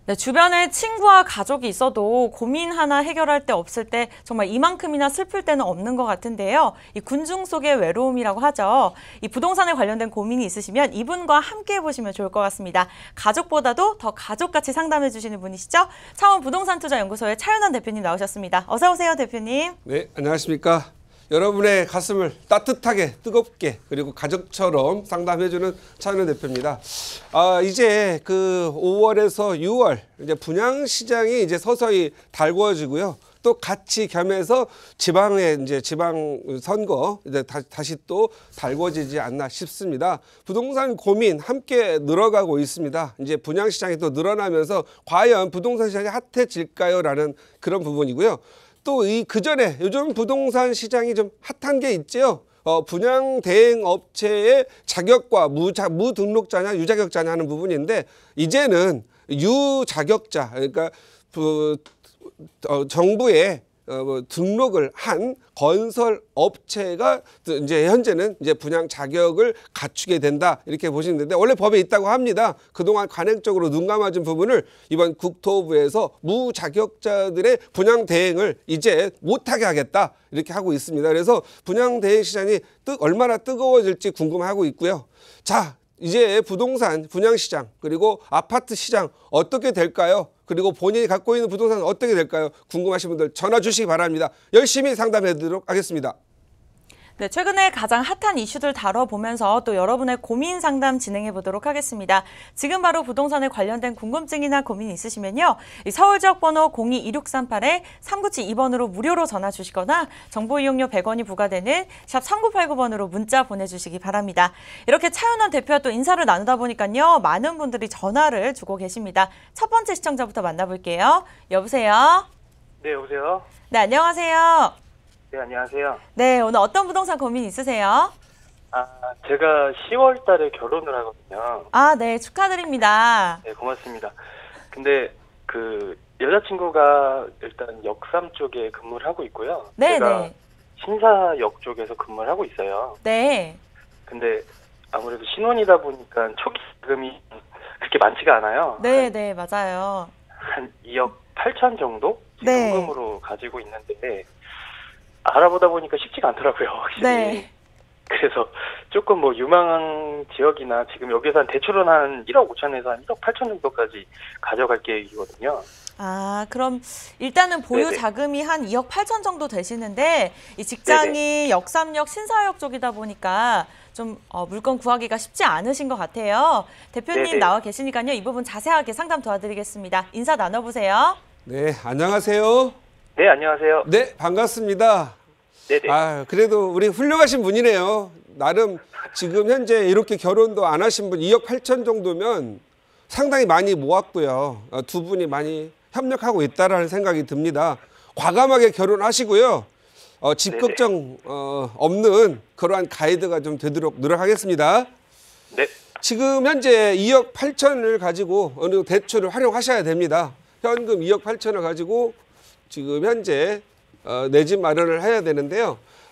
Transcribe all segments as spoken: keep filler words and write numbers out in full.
네, 주변에 친구와 가족이 있어도 고민 하나 해결할 때 없을 때 정말 이만큼이나 슬플 때는 없는 것 같은데요. 이 군중 속의 외로움이라고 하죠. 이 부동산에 관련된 고민이 있으시면 이분과 함께 해보시면 좋을 것 같습니다. 가족보다도 더 가족같이 상담해 주시는 분이시죠. 차원 부동산투자연구소의 차윤환 대표님 나오셨습니다. 어서 오세요, 대표님. 네, 안녕하십니까. 여러분의 가슴을 따뜻하게 뜨겁게 그리고 가족처럼 상담해주는 차윤환 대표입니다. 아, 이제 그 오월에서 유월 이제 분양 시장이 이제 서서히 달궈지고요. 또 같이 겸해서 지방의 이제 지방 선거 이제 다, 다시 또 달궈지지 않나 싶습니다. 부동산 고민 함께 늘어가고 있습니다. 이제 분양 시장이 또 늘어나면서 과연 부동산 시장이 핫해질까요?라는 그런 부분이고요. 또 이 그전에 요즘 부동산 시장이 좀 핫한 게 있죠. 어, 분양 대행 업체의 자격과 무자, 무등록자냐 유자격자냐 하는 부분인데 이제는 유자격자 그러니까 그, 어, 정부에 어, 뭐 등록을 한 건설 업체가 이제 현재는 이제 분양 자격을 갖추게 된다 이렇게 보시면 되는데 원래 법에 있다고 합니다. 그동안 관행적으로 눈 감아준 부분을 이번 국토부에서 무자격자들의 분양 대행을 이제 못하게 하겠다 이렇게 하고 있습니다. 그래서 분양 대행 시장이 뜨, 얼마나 뜨거워질지 궁금하고 있고요. 자, 이제 부동산 분양 시장 그리고 아파트 시장 어떻게 될까요? 그리고 본인이 갖고 있는 부동산은 어떻게 될까요? 궁금하신 분들 전화 주시기 바랍니다. 열심히 상담해 드리도록 하겠습니다. 네, 최근에 가장 핫한 이슈들 다뤄보면서 또 여러분의 고민 상담 진행해 보도록 하겠습니다. 지금 바로 부동산에 관련된 궁금증이나 고민 있으시면요. 서울 지역 번호 공이 이육삼팔 삼구칠이 번으로 무료로 전화 주시거나 정보 이용료 백 원이 부과되는 샵 삼구팔구 번으로 문자 보내주시기 바랍니다. 이렇게 차윤환 대표와 또 인사를 나누다 보니까요. 많은 분들이 전화를 주고 계십니다. 첫 번째 시청자부터 만나볼게요. 여보세요? 네, 여보세요? 네, 안녕하세요. 네, 안녕하세요. 네, 오늘 어떤 부동산 고민 있으세요? 아, 제가 시월 달에 결혼을 하거든요. 아, 네, 축하드립니다. 네, 고맙습니다. 근데 그 여자친구가 일단 역삼 쪽에 근무를 하고 있고요. 네, 제가 네. 신사역 쪽에서 근무를 하고 있어요. 네. 근데 아무래도 신혼이다 보니까 초기 자금이 그렇게 많지가 않아요. 네, 한, 네, 맞아요. 한 이억 팔천 정도 네. 현금으로 가지고 있는데 알아보다 보니까 쉽지가 않더라고요, 확실히. 네. 그래서 조금 뭐 유망한 지역이나 지금 여기서 한 대출은 한 일억 오천에서 한 일억 팔천 정도까지 가져갈 계획이거든요. 아, 그럼 일단은 보유 네네. 자금이 한 이억 팔천 정도 되시는데 이 직장이 네네. 역삼역 신사역 쪽이다 보니까 좀 어, 물건 구하기가 쉽지 않으신 것 같아요. 대표님 네네. 나와 계시니까요. 이 부분 자세하게 상담 도와드리겠습니다. 인사 나눠보세요. 네, 안녕하세요. 네, 안녕하세요. 네, 반갑습니다. 네네. 아, 그래도 우리 훌륭하신 분이네요. 나름 지금 현재 이렇게 결혼도 안 하신 분 이억 팔천 정도면 상당히 많이 모았고요. 어, 두 분이 많이 협력하고 있다라는 생각이 듭니다. 과감하게 결혼하시고요. 어, 집 네네. 걱정 어, 없는 그러한 가이드가 좀 되도록 노력하겠습니다. 네. 지금 현재 이억 팔천을 가지고 어느 정도 대출을 활용하셔야 됩니다. 현금 이억 팔천을 가지고 지금 현재 어, 내 집 마련을 해야 되는데요.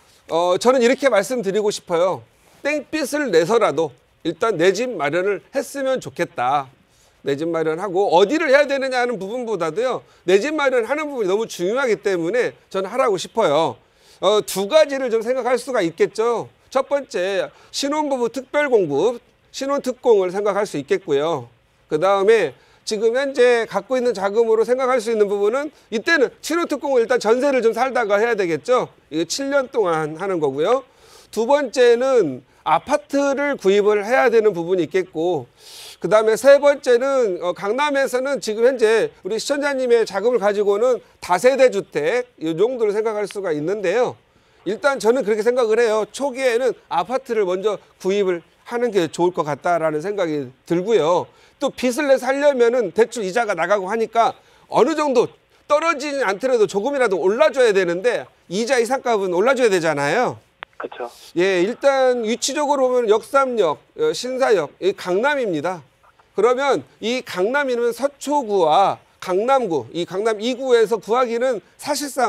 어, 저는 이렇게 말씀드리고 싶어요. 땡빛을 내서라도 일단 내 집 마련을 했으면 좋겠다. 내 집 마련하고 어디를 해야 되느냐 하는 부분보다도요. 내 집 마련하는 부분이 너무 중요하기 때문에 저는 하라고 싶어요. 어, 두 가지를 좀 생각할 수가 있겠죠. 첫 번째, 신혼부부 특별공급, 신혼특공을 생각할 수 있겠고요. 그 다음에 지금 현재 갖고 있는 자금으로 생각할 수 있는 부분은 이때는 신혼특공을 일단 전세를 좀 살다가 해야 되겠죠. 이게 칠 년 동안 하는 거고요. 두 번째는 아파트를 구입을 해야 되는 부분이 있겠고 그 다음에 세 번째는 어, 강남에서는 지금 현재 우리 시청자님의 자금을 가지고는 다세대 주택 이 정도를 생각할 수가 있는데요. 일단 저는 그렇게 생각을 해요. 초기에는 아파트를 먼저 구입을 하는 게 좋을 것 같다라는 생각이 들고요. 또 빚을 내서 하려면은 대출 이자가 나가고 하니까 어느 정도 떨어지지 않더라도 조금이라도 올라줘야 되는데 이자 이상값은 올라줘야 되잖아요. 그렇죠. 예, 일단 위치적으로 보면 역삼역, 신사역, 이 강남입니다. 그러면 이 강남이면 서초구와 강남구, 이 강남 이 구에서 구하기는 사실상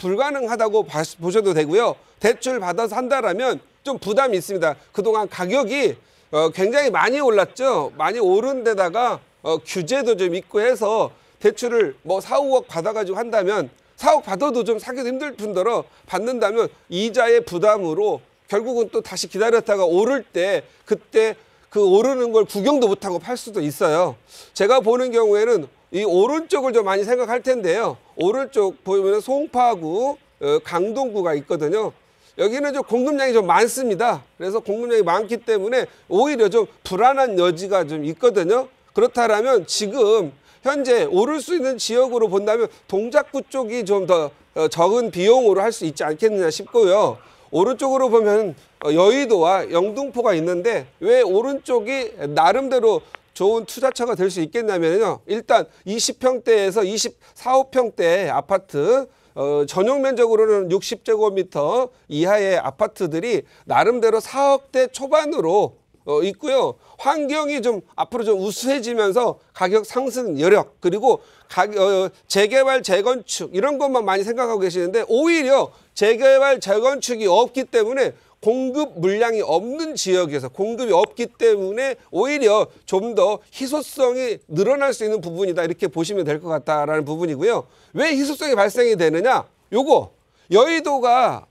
불가능하다고 보셔도 되고요. 대출 받아서 한다라면 좀 부담이 있습니다. 그동안 가격이 어, 굉장히 많이 올랐죠. 많이 오른 데다가 어, 규제도 좀 있고 해서 대출을 뭐 사, 오억 받아가지고 한다면 사억 받아도 좀 사기도 힘들 뿐더러 받는다면 이자의 부담으로 결국은 또 다시 기다렸다가 오를 때 그때 그 오르는 걸 구경도 못하고 팔 수도 있어요. 제가 보는 경우에는 이 오른쪽을 좀 많이 생각할 텐데요. 오른쪽 보면 송파구, 어, 강동구가 있거든요. 여기는 좀 공급량이 좀 많습니다. 그래서 공급량이 많기 때문에 오히려 좀 불안한 여지가 좀 있거든요. 그렇다면 지금 현재 오를 수 있는 지역으로 본다면 동작구 쪽이 좀 더 적은 비용으로 할 수 있지 않겠느냐 싶고요. 오른쪽으로 보면 여의도와 영등포가 있는데 왜 오른쪽이 나름대로 좋은 투자처가 될 수 있겠냐면요. 일단 이십 평대에서 이십사 평대 아파트, 어, 전용 면적으로는 육십 제곱미터 이하의 아파트들이 나름대로 사억대 초반으로 어, 있고요. 환경이 좀 앞으로 좀 우수해지면서 가격 상승 여력 그리고 가, 어, 재개발 재건축 이런 것만 많이 생각하고 계시는데 오히려 재개발 재건축이 없기 때문에 공급 물량이 없는 지역에서 공급이 없기 때문에 오히려 좀 더 희소성이 늘어날 수 있는 부분이다 이렇게 보시면 될 것 같다라는 부분이고요. 왜 희소성이 발생이 되느냐? 요거 여의도가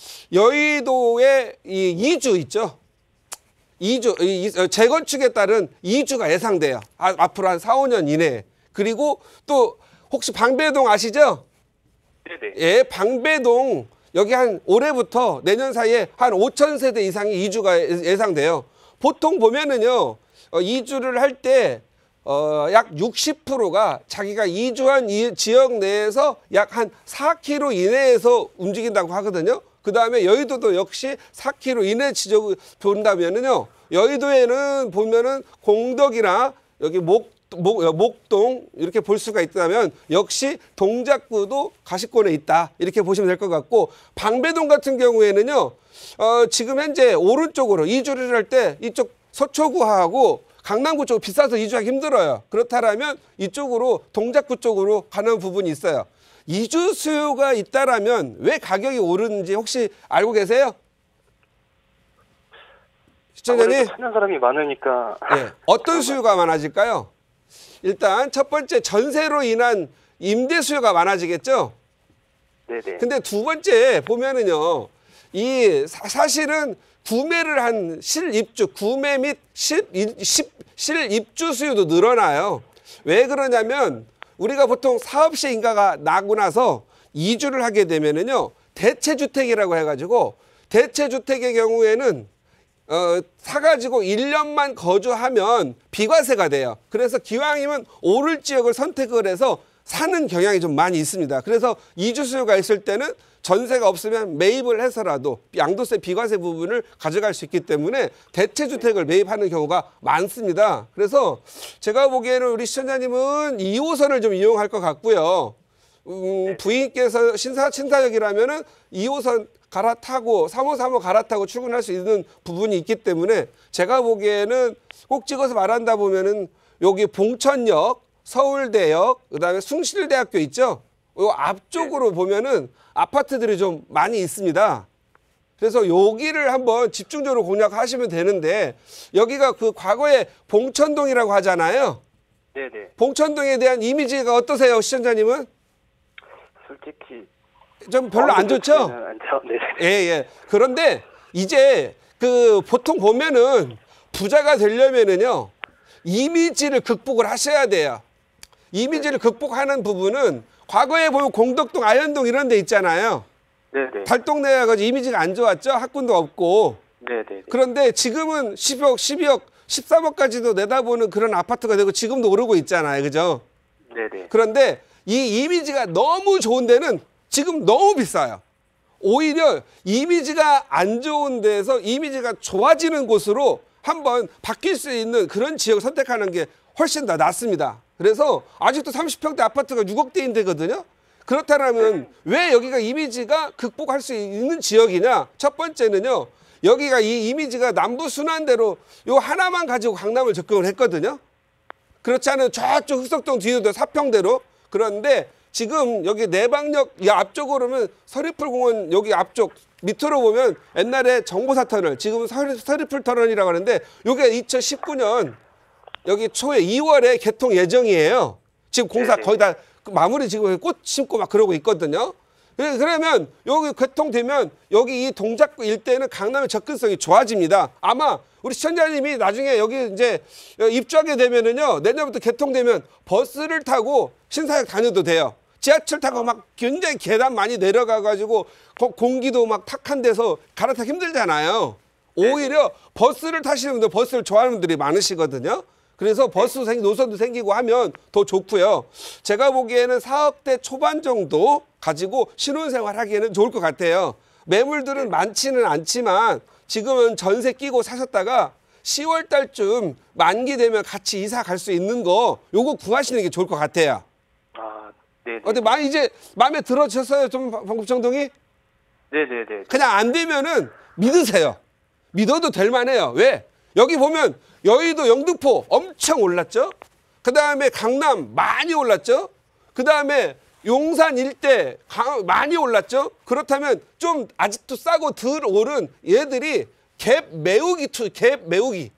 여의도의 이 이주 있죠. 이주 이, 재건축에 따른 이주가 예상돼요. 아, 앞으로 한 사, 오 년 이내에. 그리고 또 혹시 방배동 아시죠? 네네. 예, 방배동 여기 한 올해부터 내년 사이에 한 오천 세대 이상의 이주가 예상돼요. 보통 보면은요, 어, 이주를 할 때 어, 약 육십 퍼센트가 자기가 이주한 이 지역 내에서 약 한 사 킬로미터 이내에서 움직인다고 하거든요. 그 다음에 여의도도 역시 사 킬로미터 이내 지역을 본다면은요, 여의도에는 보면은 공덕이나 여기 목 목, 목동 이렇게 볼 수가 있다면 역시 동작구도 가시권에 있다 이렇게 보시면 될 것 같고 방배동 같은 경우에는요 어, 지금 현재 오른쪽으로 이주를 할 때 이쪽 서초구하고 강남구 쪽 비싸서 이주하기 힘들어요. 그렇다면 이쪽으로 동작구 쪽으로 가는 부분이 있어요. 이주 수요가 있다라면 왜 가격이 오르는지 혹시 알고 계세요? 시청자님 찾는 사람이 많으니까. 예, 어떤 수요가 많아질까요? 일단 첫 번째 전세로 인한 임대 수요가 많아지겠죠. 네네. 근데 두 번째 보면은요, 이 사, 사실은 구매를 한 실입주, 구매 및 실, 십, 실입주 수요도 늘어나요. 왜 그러냐면 우리가 보통 사업시 인가가 나고 나서 이주를 하게 되면은요, 대체주택이라고 해가지고 대체주택의 경우에는 어, 사가지고 일 년만 거주하면 비과세가 돼요. 그래서 기왕이면 오를 지역을 선택을 해서 사는 경향이 좀 많이 있습니다. 그래서 이주 수요가 있을 때는 전세가 없으면 매입을 해서라도 양도세 비과세 부분을 가져갈 수 있기 때문에 대체주택을 매입하는 경우가 많습니다. 그래서 제가 보기에는 우리 시청자님은 이 호선을 좀 이용할 것 같고요. 음, 부인께서 신사, 신사역이라면은 이 호선 갈아타고 삼 호, 삼 호 갈아타고 출근할 수 있는 부분이 있기 때문에 제가 보기에는 꼭 찍어서 말한다 보면은 여기 봉천역, 서울대역, 그다음에 숭실대학교 있죠? 요 앞쪽으로 보면은 아파트들이 좀 많이 있습니다. 그래서 여기를 한번 집중적으로 공략하시면 되는데 여기가 그 과거에 봉천동이라고 하잖아요. 네네. 봉천동에 대한 이미지가 어떠세요, 시청자님은? 솔직히 좀 별로 안 좋죠? 안 좋. 네. 예, 예. 그런데 이제 그 보통 보면은 부자가 되려면은요, 이미지를 극복을 하셔야 돼요. 이미지를 극복하는 부분은 과거에 보면 공덕동, 아현동 이런 데 있잖아요. 네네. 달동네가 가지고 이미지가 안 좋았죠? 학군도 없고. 네네. 그런데 지금은 십억, 십이억, 십삼억까지도 내다보는 그런 아파트가 되고 지금도 오르고 있잖아요. 그죠? 네네. 그런데 이 이미지가 너무 좋은 데는 지금 너무 비싸요. 오히려 이미지가 안 좋은 데서 이미지가 좋아지는 곳으로 한번 바뀔 수 있는 그런 지역을 선택하는 게 훨씬 더 낫습니다. 그래서 아직도 삼십 평대 아파트가 육억대인데거든요. 그렇다면 왜 여기가 이미지가 극복할 수 있는 지역이냐? 첫 번째는요, 여기가 이 이미지가 남부 순환대로 요 하나만 가지고 강남을 접근을 했거든요. 그렇지 않은 저쪽 흑석동 뒤에도 사평대로. 그런데 지금 여기 내방역 이 앞쪽으로는 서리풀공원 여기 앞쪽 밑으로 보면 옛날에 정보사 터널, 지금은 서리, 서리풀 터널이라고 하는데 이게 이천십구 년 여기 초에 이월에 개통 예정이에요. 지금 공사 네네. 거의 다 마무리 지금 꽃 심고 막 그러고 있거든요. 예, 그러면 여기 개통되면 여기 이 동작구 일대는 강남의 접근성이 좋아집니다. 아마 우리 시청자님이 나중에 여기 이제 입주하게 되면은요, 내년부터 개통되면 버스를 타고 신사역 다녀도 돼요. 지하철 타고 막 굉장히 계단 많이 내려가가지고 공기도 막 탁한 데서 갈아타기 힘들잖아요. 오히려 버스를 타시는 분들, 버스를 좋아하는 분들이 많으시거든요. 그래서 버스 생 노선도 생기고 하면 더 좋고요. 제가 보기에는 사억대 초반 정도 가지고 신혼생활 하기에는 좋을 것 같아요. 매물들은 많지는 않지만 지금은 전세 끼고 사셨다가 시월 달쯤 만기 되면 같이 이사 갈 수 있는 거 요거 구하시는 게 좋을 것 같아요. 아, 네. 근데 많이 이제 마음에 들어졌어요, 좀 방급정동이? 네네네. 그냥 안 되면은 믿으세요. 믿어도 될 만해요. 왜? 여기 보면 여의도 영등포 엄청 올랐죠. 그 다음에 강남 많이 올랐죠. 그 다음에 용산 일대 많이 올랐죠. 그렇다면 좀 아직도 싸고 덜 오른 얘들이 갭 메우기 투, 갭 메우기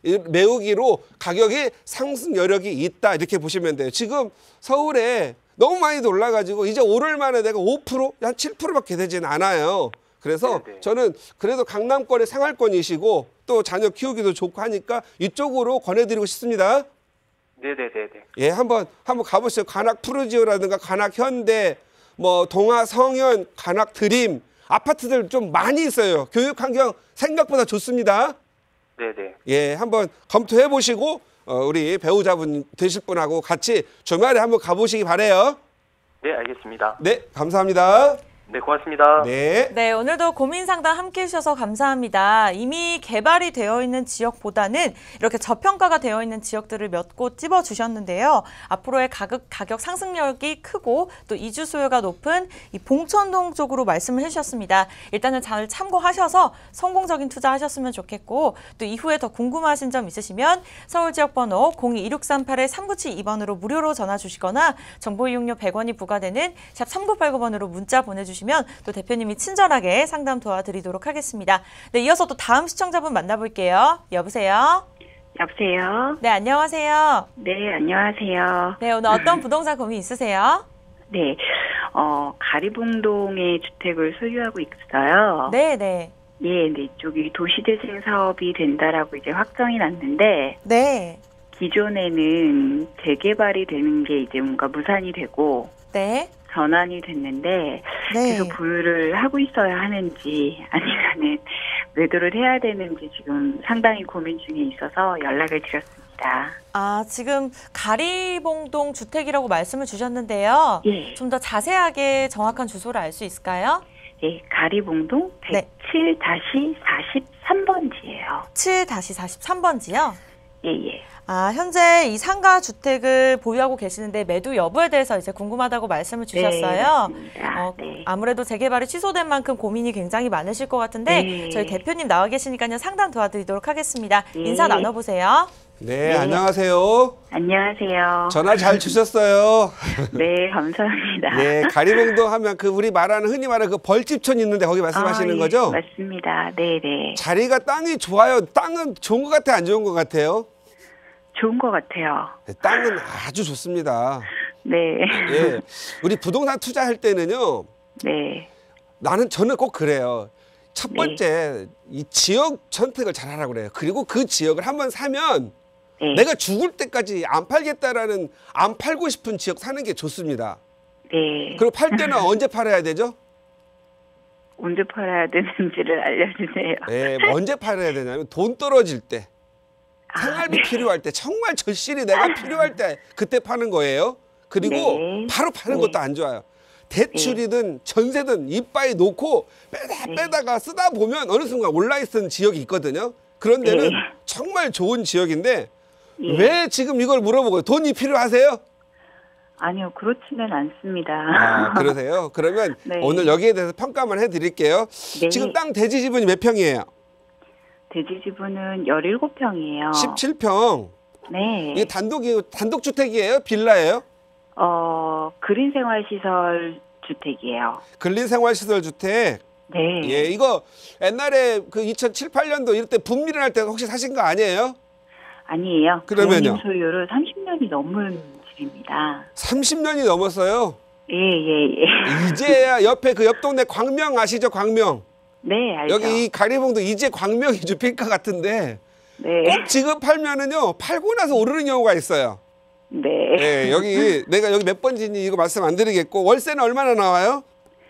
메우기로 가격이 상승 여력이 있다 이렇게 보시면 돼요. 지금 서울에 너무 많이 올라가지고 이제 오를 만에 내가 오 퍼센트, 한 칠 퍼센트밖에 되지는 않아요. 그래서 네네. 저는 그래도 강남권의 생활권이시고 또 자녀 키우기도 좋고 하니까 이쪽으로 권해드리고 싶습니다. 네네네네. 예, 한번 한번 가보시죠. 관악 푸르지오라든가 관악 현대, 뭐 동아 성현, 관악 드림 아파트들 좀 많이 있어요. 교육 환경 생각보다 좋습니다. 네네. 예, 한번 검토해 보시고 어, 우리 배우자분 되실 분하고 같이 주말에 한번 가보시기 바래요. 네, 알겠습니다. 네, 감사합니다. 네, 고맙습니다. 네. 네, 오늘도 고민 상담 함께 해주셔서 감사합니다. 이미 개발이 되어 있는 지역보다는 이렇게 저평가가 되어 있는 지역들을 몇 곳 찝어주셨는데요. 앞으로의 가격, 가격 상승력이 크고 또 이주 수요가 높은 이 봉천동 쪽으로 말씀을 해주셨습니다. 일단은 잘 참고하셔서 성공적인 투자하셨으면 좋겠고 또 이후에 더 궁금하신 점 있으시면 서울지역번호 공이 일육삼팔 삼구칠이 번으로 무료로 전화 주시거나 정보 이용료 백 원이 부과되는 샵 삼구팔구 번으로 문자 보내주시면 또 대표님이 친절하게 상담 도와드리도록 하겠습니다. 네, 이어서 또 다음 시청자분 만나볼게요. 여보세요? 여보세요? 네, 안녕하세요. 네, 안녕하세요. 네, 오늘 어떤 부동산 고민 있으세요? 네, 어, 가리봉동에 주택을 소유하고 있어요. 네, 네. 예, 네, 이쪽이 도시재생 사업이 된다라고 이제 확정이 났는데, 네. 기존에는 재개발이 되는 게 이제 뭔가 무산이 되고, 네. 전환이 됐는데, 네. 계속 보유를 하고 있어야 하는지, 아니면은 매도를 해야 되는지 지금 상당히 고민 중에 있어서 연락을 드렸습니다. 아, 지금 가리봉동 주택이라고 말씀을 주셨는데요. 예. 좀 더 자세하게 정확한 주소를 알 수 있을까요? 예, 가리봉동 네. 백칠 사십삼 번지예요. 칠 사십삼 번지요? 예, 예. 아, 현재 이 상가 주택을 보유하고 계시는데 매도 여부에 대해서 이제 궁금하다고 말씀을 주셨어요. 네, 맞습니다. 어, 네. 아무래도 재개발이 취소된 만큼 고민이 굉장히 많으실 것 같은데 네. 저희 대표님 나와 계시니까요. 상담 도와드리도록 하겠습니다. 네. 인사 나눠보세요. 네, 네. 안녕하세요. 안녕하세요. 전화 잘 주셨어요. 네, 감사합니다. 네, 가리봉동 하면 그 우리 말하는 흔히 말하는 그 벌집촌 있는데 거기 말씀하시는 아, 예, 거죠? 맞습니다. 네, 네. 자리가 땅이 좋아요. 땅은 좋은 것 같아요, 안 좋은 것 같아요? 좋은 것 같아요. 네, 땅은 아주 좋습니다. 네. 예, 우리 부동산 투자할 때는요. 네. 나는 저는 꼭 그래요. 첫 네. 번째 이 지역 선택을 잘 하라고 그래요. 그리고 그 지역을 한번 사면 네. 내가 죽을 때까지 안 팔겠다라는 안 팔고 싶은 지역 사는 게 좋습니다. 네. 그리고 팔 때는 언제 팔아야 되죠? 언제 팔아야 되는지를 알려주세요. 예, 언제 팔아야 되냐면 돈 떨어질 때, 아, 생활비 네. 필요할 때, 정말 절실히 내가 필요할 때 그때 파는 거예요. 그리고 네. 바로 파는 네. 것도 안 좋아요. 대출이든 전세든 이빠이 놓고 빼다 네. 빼다가 쓰다 보면 어느 순간 올라있는 지역이 있거든요. 그런 데는 네. 정말 좋은 지역인데 예. 왜 지금 이걸 물어보고요? 돈이 필요하세요? 아니요, 그렇지는 않습니다. 아, 그러세요? 그러면 네. 오늘 여기에 대해서 평가만 해드릴게요. 네. 지금 땅 대지 지분이 몇 평이에요? 대지 지분은 열일곱 평이에요. 십칠 평. 네. 이게 단독이 단독 주택이에요? 빌라예요? 어, 그린 생활 시설 주택이에요. 근린생활시설 주택. 네. 예, 이거 옛날에 그 이천칠, 팔 년도 이럴 때 분미를 할 때 혹시 사신 거 아니에요? 아니에요. 그러면요? 부모님 소유로 삼십 년이 넘은 집입니다. 삼십 년이 넘었어요. 예, 예, 예. 이제야 옆에 그 옆 동네 광명 아시죠? 광명. 네, 알죠. 여기 이 가리봉도 이제 광명이 좁힐 것 같은데 네. 꼭 지금 팔면은요 팔고 나서 오르는 경우가 있어요. 네. 네, 여기 내가 여기 몇 번지니 이거 말씀 안 드리겠고 월세는 얼마나 나와요?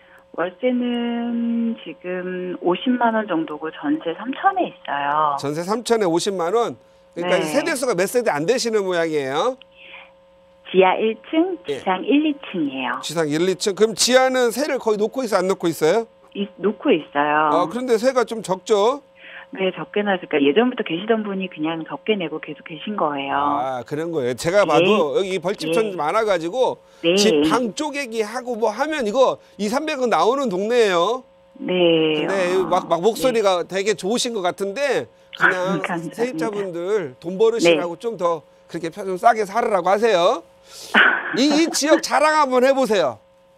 월세는 지금 오십만 원 정도고 전세 삼천에 있어요. 전세 삼천에 오십만 원. 그러니까 네. 세대수가 몇 세대 안 되시는 모양이에요. 지하 일 층, 예. 지상 일, 이 층이에요. 지상 일, 이 층. 그럼 지하는 세를 거의 놓고 있어 안 놓고 있어요? 이, 놓고 있어요. 아, 그런데 세가 좀 적죠? 네, 적게 나니까 예전부터 계시던 분이 그냥 적게 내고 계속 계신 거예요. 아, 그런 거예요. 제가 봐도 여기 벌집촌 예. 많아가지고 네. 집 방 쪼개기 하고 뭐 하면 이거 이삼백 원 나오는 동네예요. 네. 근데 어, 막, 막 목소리가 되게 좋으신 것 같은데 그냥 감사합니다. 세입자분들 돈 버으시라고 좀 더 그렇게 좀 싸게 살으라고 하세요. 이, 이 지역 자랑 한번 해보세요.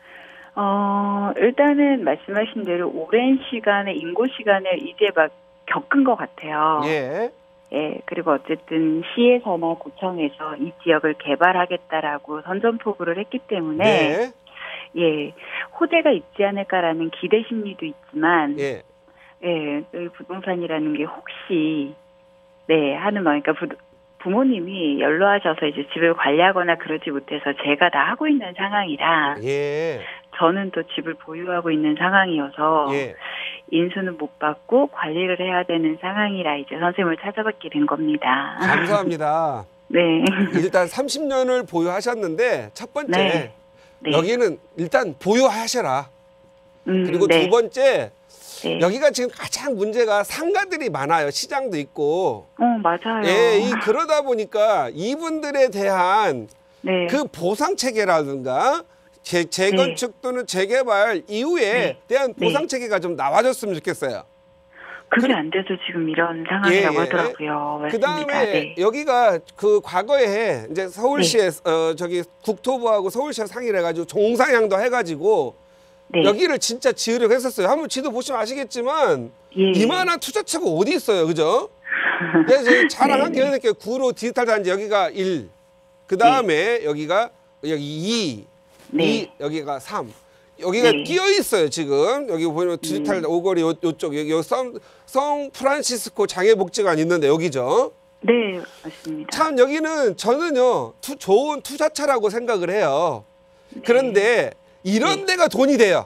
어, 일단은 말씀하신 대로 오랜 시간의 인고 시간을 이제 막 겪은 것 같아요. 예. 예, 그리고 어쨌든 시에서나 구청에서 이 지역을 개발하겠다라고 선전포고를 했기 때문에 네. 예, 호재가 있지 않을까라는 기대 심리도 있지만 예. 예, 이 부동산이라는 게 혹시 네 하는 말, 그러니까 부, 부모님이 연로하셔서 이제 집을 관리하거나 그러지 못해서 제가 다 하고 있는 상황이라 예. 저는 또 집을 보유하고 있는 상황이어서 예. 인수는 못 받고 관리를 해야 되는 상황이라 이제 선생님을 찾아뵙게 된 겁니다. 감사합니다. 네. 일단 삼십 년을 보유하셨는데 첫 번째 네. 네. 여기는 일단 보유하셔라. 음, 그리고 네. 두 번째 네. 여기가 지금 가장 문제가 상가들이 많아요. 시장도 있고. 어, 맞아요. 예, 이 그러다 보니까 이분들에 대한 네. 그 보상 체계라든가 재, 재건축 또는 재개발 이후에 네. 대한 네. 보상 체계가 좀 나와줬으면 좋겠어요. 그게 그- 안 돼서 지금 이런 상황이라고 예, 예. 하더라고요. 그 맞습니다. 다음에 네. 여기가 그 과거에 이제 서울시에 어 저기 국토부하고 서울시가 상의를 해가지고 종상향도 해가지고 네. 여기를 진짜 지으려고 했었어요. 한번 지도 보시면 아시겠지만 예. 이만한 투자처가 어디 있어요, 그죠? 그래서 저희 자랑한 네. 게 이렇게 구로 디지털 단지 여기가 일, 그 다음에 여기가 여기 이, 네. 이 여기가 삼. 여기가 네. 끼어 있어요 지금. 여기 보면 디지털 음. 오거리 요, 요쪽 여기 요 성, 성 프란시스코 장애복지관 있는데 여기죠. 네, 맞습니다. 참 여기는 저는요 투, 좋은 투자처라고 생각을 해요. 그런데 이런 데가 돈이 돼요.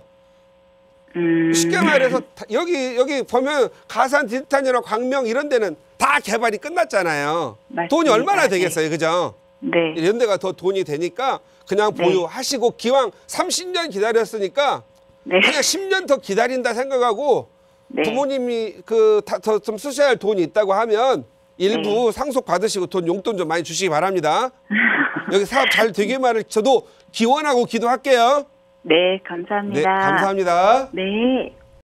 음. 쉽게 말해서 다- 여기 여기 보면 가산 디지털이나 광명 이런 데는 다 개발이 끝났잖아요. 맞습니다. 돈이 얼마나 네. 되겠어요, 그죠? 네. 이런 데가 더 돈이 되니까 그냥 네. 보유하시고 기왕 삼십 년 기다렸으니까 네. 그냥 십 년 더 기다린다 생각하고 네. 부모님이 그더 좀 쓰셔야 할 돈이 있다고 하면 일부 네. 상속 받으시고 돈 용돈 좀 많이 주시기 바랍니다. 여기 사업 잘 되기만을 저도 기원하고 기도할게요. 네, 감사합니다. 네, 감사합니다. 네.